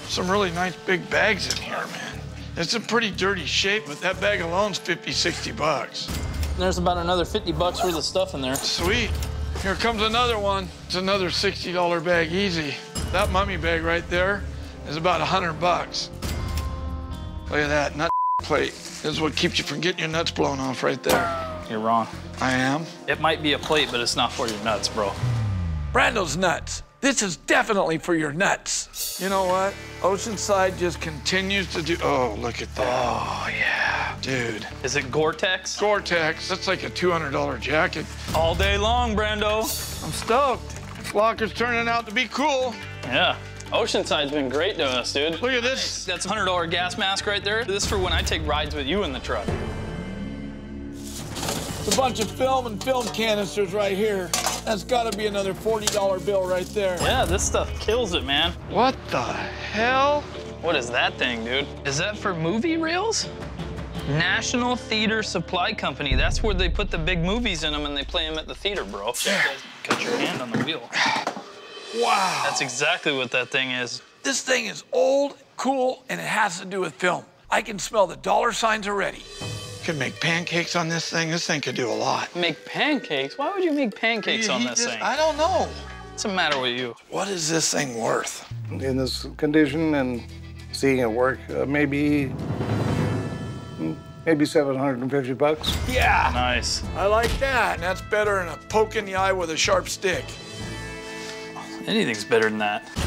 Some really nice big bags in here, man. It's in pretty dirty shape, but that bag alone's 50, 60 bucks. There's about another 50 bucks worth of stuff in there. Sweet. Here comes another one. It's another $60 bag, easy. That mummy bag right there is about 100 bucks. Look at that, nut plate. This is what keeps you from getting your nuts blown off right there. You're wrong. I am? It might be a plate, but it's not for your nuts, bro. Brando's nuts. This is definitely for your nuts. You know what? Oceanside just continues to do, oh, look at that. Oh, yeah. Dude. Is it Gore-Tex? Gore-Tex, that's like a $200 jacket. All day long, Brando. I'm stoked. This locker's turning out to be cool. Yeah. Oceanside's been great to us, dude. Look at this. That's a $100 gas mask right there. This is for when I take rides with you in the truck. It's a bunch of film and film canisters right here. That's gotta be another $40 bill right there. Yeah, this stuff kills it, man. What the hell? What is that thing, dude? Is that for movie reels? National Theater Supply Company. That's where they put the big movies in them and they play them at the theater, bro. Cut your hand on the wheel. Wow. That's exactly what that thing is. This thing is old, cool, and it has to do with film. I can smell the dollar signs already. Could make pancakes on this thing. This thing could do a lot. Make pancakes? Why would you make pancakes on this thing? I don't know. What's the matter with you? What is this thing worth? In this condition and seeing it work, maybe 750 bucks. Yeah. Nice. I like that. And that's better than a poke in the eye with a sharp stick. Anything's better than that.